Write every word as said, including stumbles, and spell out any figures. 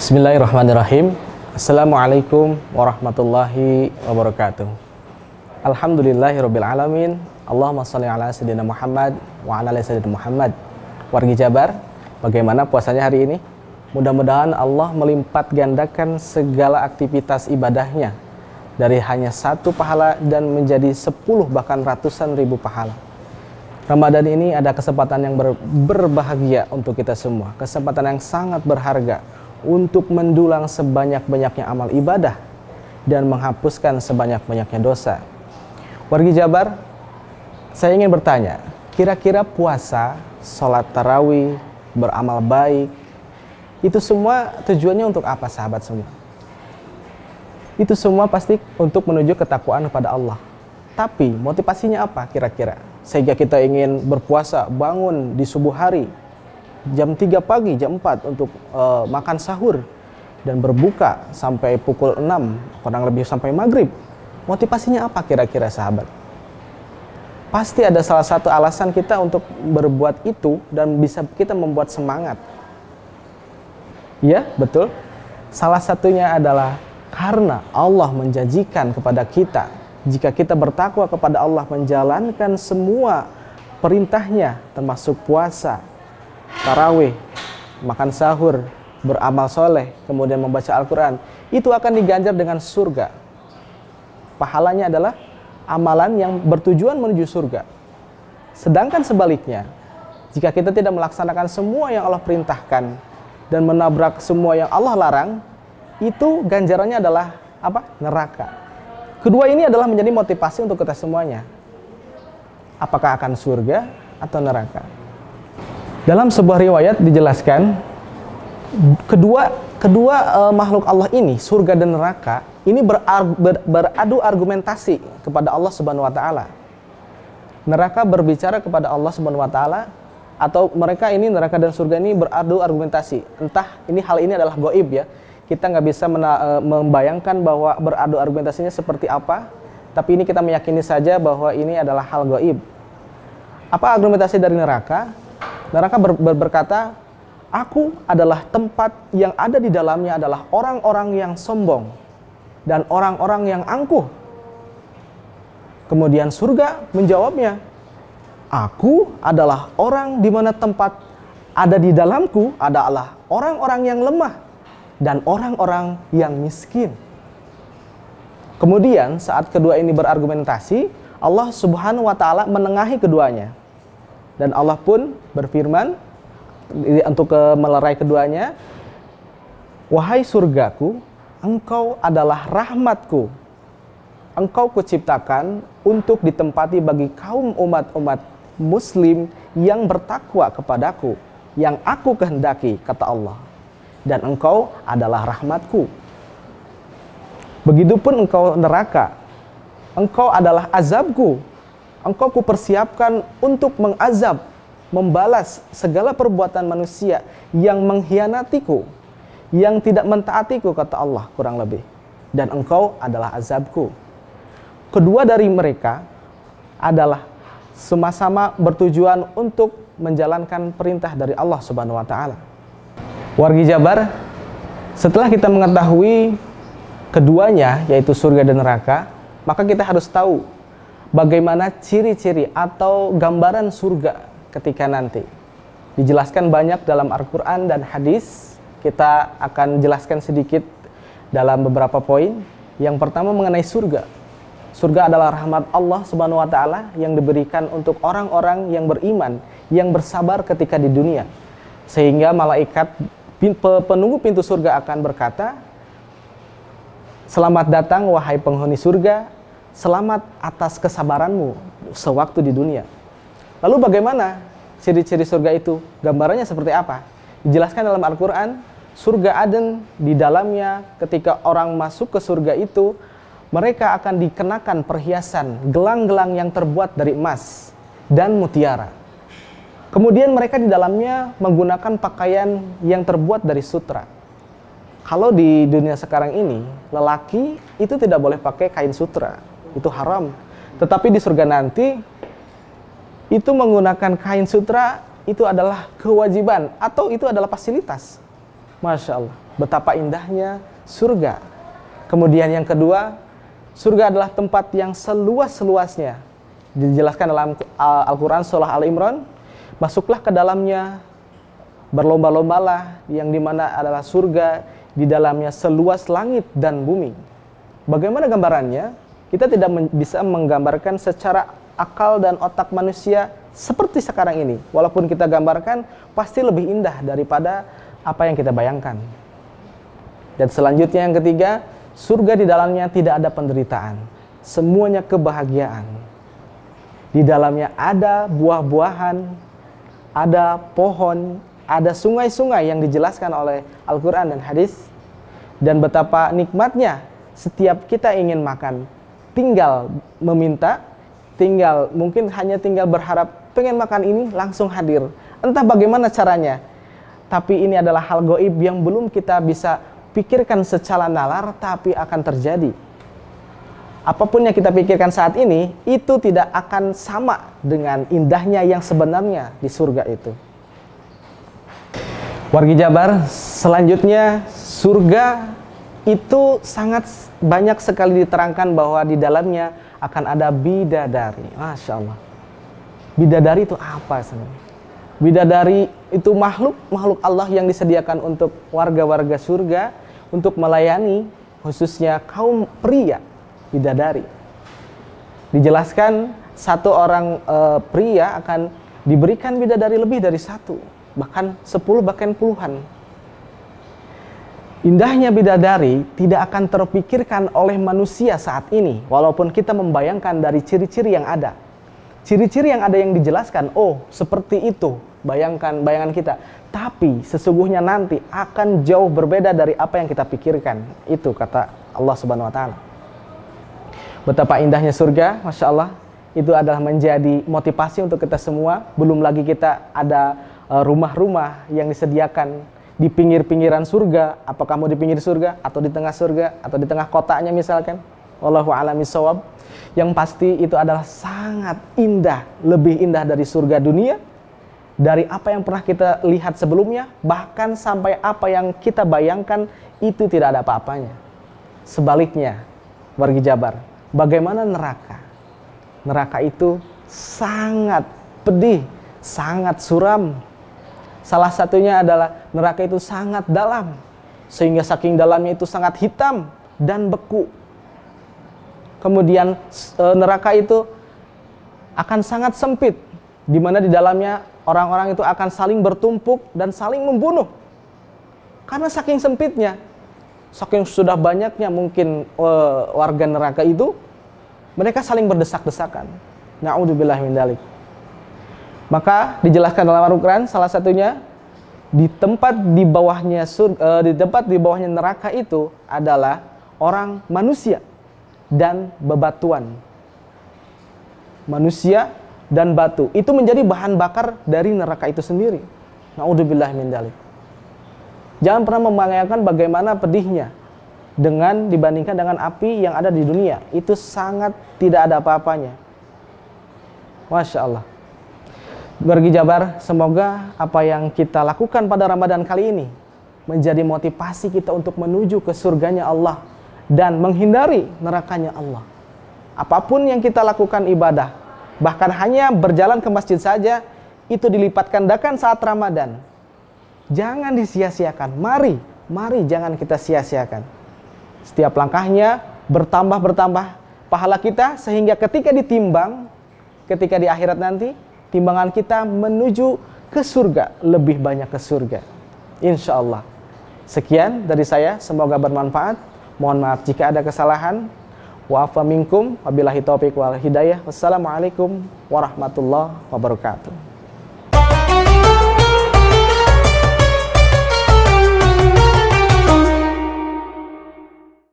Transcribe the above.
Bismillahirrahmanirrahim. Assalamualaikum warahmatullahi wabarakatuh. Alhamdulillahirabbil alamin. Allahumma shalli ala sayyidina Muhammad wa ala ali sayyidina Muhammad. Wargi Jabar, bagaimana puasanya hari ini? Mudah-mudahan Allah melipat gandakan segala aktivitas ibadahnya dari hanya satu pahala dan menjadi sepuluh bahkan ratusan ribu pahala. Ramadan ini ada kesempatan yang ber berbahagia untuk kita semua, kesempatan yang sangat berharga untuk mendulang sebanyak-banyaknya amal ibadah dan menghapuskan sebanyak-banyaknya dosa. Wargi Jabar, saya ingin bertanya, kira-kira puasa, sholat tarawih, beramal baik, itu semua tujuannya untuk apa, sahabat semua? Itu semua pasti untuk menuju ketakwaan kepada Allah. Tapi motivasinya apa kira-kira? Sehingga kita ingin berpuasa, bangun di subuh hari, jam tiga pagi, jam empat untuk uh, makan sahur dan berbuka sampai pukul enam, kurang lebih sampai maghrib. Motivasinya apa kira-kira, sahabat? Pasti ada salah satu alasan kita untuk berbuat itu dan bisa kita membuat semangat. Ya, betul. Salah satunya adalah karena Allah menjanjikan kepada kita, jika kita bertakwa kepada Allah, menjalankan semua perintahnya, termasuk puasa, tarawih, makan sahur, beramal soleh, kemudian membaca Al-Quran, itu akan diganjar dengan surga. Pahalanya adalah amalan yang bertujuan menuju surga. Sedangkan sebaliknya, jika kita tidak melaksanakan semua yang Allah perintahkan dan menabrak semua yang Allah larang, itu ganjarannya adalah apa? Neraka. Kedua ini adalah menjadi motivasi untuk kita semuanya. Apakah akan surga atau neraka? Dalam sebuah riwayat dijelaskan, kedua kedua uh, makhluk Allah ini, surga dan neraka, ini berarg, ber, beradu argumentasi kepada Allah Subhanahu wa taala. Neraka berbicara kepada Allah Subhanahu wa taala, atau mereka ini, neraka dan surga ini beradu argumentasi. Entah ini hal ini adalah gaib ya. Kita nggak bisa mena, uh, membayangkan bahwa beradu argumentasinya seperti apa, tapi ini kita meyakini saja bahwa ini adalah hal gaib. Apa argumentasi dari neraka? Neraka ber, ber, berkata, aku adalah tempat yang ada di dalamnya adalah orang-orang yang sombong dan orang-orang yang angkuh. Kemudian surga menjawabnya, aku adalah orang di mana tempat ada di dalamku adalah orang-orang yang lemah dan orang-orang yang miskin. Kemudian saat kedua ini berargumentasi, Allah Subhanahu wa taala menengahi keduanya. Dan Allah pun berfirman untuk melerai keduanya, wahai surgaku, engkau adalah rahmatku. Engkau kuciptakan untuk ditempati bagi kaum umat-umat muslim yang bertakwa kepadaku, yang aku kehendaki, kata Allah. Dan engkau adalah rahmatku. Begitupun engkau neraka, engkau adalah azabku. Engkau kupersiapkan untuk mengazab, membalas segala perbuatan manusia yang mengkhianatiku, yang tidak mentaatiku, kata Allah, kurang lebih. Dan engkau adalah azabku. Kedua dari mereka adalah sama-sama bertujuan untuk menjalankan perintah dari Allah Subhanahu wa taala. Wargi Jabar, setelah kita mengetahui keduanya, yaitu surga dan neraka, maka kita harus tahu bagaimana ciri-ciri atau gambaran surga ketika nanti. Dijelaskan banyak dalam Al-Quran dan hadis. Kita akan jelaskan sedikit dalam beberapa poin. Yang pertama mengenai surga. Surga adalah rahmat Allah Subhanahu wa taala yang diberikan untuk orang-orang yang beriman, yang bersabar ketika di dunia. Sehingga malaikat penunggu pintu surga akan berkata, selamat datang wahai penghuni surga, selamat atas kesabaranmu sewaktu di dunia. Lalu bagaimana ciri-ciri surga itu? Gambarannya seperti apa? Dijelaskan dalam Al-Quran, surga Aden, di dalamnya ketika orang masuk ke surga itu, mereka akan dikenakan perhiasan, gelang-gelang yang terbuat dari emas dan mutiara. Kemudian mereka di dalamnya menggunakan pakaian yang terbuat dari sutra. Kalau di dunia sekarang ini, lelaki itu tidak boleh pakai kain sutra. Itu haram. Tetapi di surga nanti, itu menggunakan kain sutra, itu adalah kewajiban atau itu adalah fasilitas. Masya Allah. betapa indahnya surga. Kemudian yang kedua, surga adalah tempat yang seluas-luasnya. Dijelaskan dalam Al-Quran surah Al-Imran, masuklah ke dalamnya, berlomba-lombalah, yang dimana adalah surga, di dalamnya seluas langit dan bumi. Bagaimana gambarannya? Kita tidak men- bisa menggambarkan secara akal dan otak manusia seperti sekarang ini. Walaupun kita gambarkan, pasti lebih indah daripada apa yang kita bayangkan. Dan selanjutnya yang ketiga, surga di dalamnya tidak ada penderitaan. Semuanya kebahagiaan. Di dalamnya ada buah-buahan, ada pohon, ada sungai-sungai yang dijelaskan oleh Al-Quran dan hadis. Dan betapa nikmatnya setiap kita ingin makan, tinggal meminta, tinggal mungkin hanya tinggal berharap pengen makan ini langsung hadir. Entah bagaimana caranya, tapi ini adalah hal gaib yang belum kita bisa pikirkan secara nalar, tapi akan terjadi. Apapun yang kita pikirkan saat ini, itu tidak akan sama dengan indahnya yang sebenarnya di surga itu. Wargi Jabar, selanjutnya surga itu sangat banyak sekali diterangkan bahwa di dalamnya akan ada bidadari. Masya Allah. Bidadari itu apa sebenarnya? Bidadari itu makhluk, makhluk Allah yang disediakan untuk warga-warga surga untuk melayani khususnya kaum pria, bidadari. Dijelaskan satu orang e, pria akan diberikan bidadari lebih dari satu, bahkan sepuluh, bahkan puluhan. Indahnya bidadari tidak akan terpikirkan oleh manusia saat ini, walaupun kita membayangkan dari ciri-ciri yang ada. Ciri-ciri yang ada yang dijelaskan, oh seperti itu, bayangkan bayangan kita. Tapi sesungguhnya nanti akan jauh berbeda dari apa yang kita pikirkan. Itu kata Allah Subhanahu Wa Taala. Betapa indahnya surga, Masya Allah. Itu adalah menjadi motivasi untuk kita semua. Belum lagi kita ada rumah-rumah yang disediakan di pinggir-pinggiran surga. Apakah mau di pinggir surga, atau di tengah surga, atau di tengah kotanya misalkan. Wallahu a'lam bishawab. Yang pasti itu adalah sangat indah, lebih indah dari surga dunia, dari apa yang pernah kita lihat sebelumnya, bahkan sampai apa yang kita bayangkan itu tidak ada apa-apanya. Sebaliknya, wargi Jabar, bagaimana neraka? Neraka itu sangat pedih, sangat suram. Salah satunya adalah neraka itu sangat dalam, sehingga saking dalamnya itu sangat hitam dan beku. Kemudian e, neraka itu akan sangat sempit, di mana di dalamnya orang-orang itu akan saling bertumpuk dan saling membunuh. Karena saking sempitnya, saking sudah banyaknya mungkin e, warga neraka itu, mereka saling berdesak-desakan. Na'udzubillah min dzalik. Maka dijelaskan dalam Al-Quran, salah satunya di tempat di bawahnya surga, e, di tempat di bawahnya neraka itu adalah orang manusia dan bebatuan. Manusia dan batu itu menjadi bahan bakar dari neraka itu sendiri. Na'udzubillah min dzalik. Jangan pernah membayangkan bagaimana pedihnya dengan dibandingkan dengan api yang ada di dunia. Itu sangat tidak ada apa-apanya. Masya Allah. Wargi Jabar, semoga apa yang kita lakukan pada Ramadan kali ini menjadi motivasi kita untuk menuju ke surganya Allah dan menghindari nerakanya Allah. Apapun yang kita lakukan ibadah, bahkan hanya berjalan ke masjid saja, itu dilipat gandakan saat Ramadan. Jangan disia-siakan. Mari, mari jangan kita sia-siakan. Setiap langkahnya bertambah-bertambah pahala kita, sehingga ketika ditimbang, ketika di akhirat nanti, timbangan kita menuju ke surga, lebih banyak ke surga. Insya Allah. Sekian dari saya, semoga bermanfaat. Mohon maaf jika ada kesalahan. Wa'afa minkum, wabillahi taufiq wal hidayah. Wassalamualaikum warahmatullahi wabarakatuh.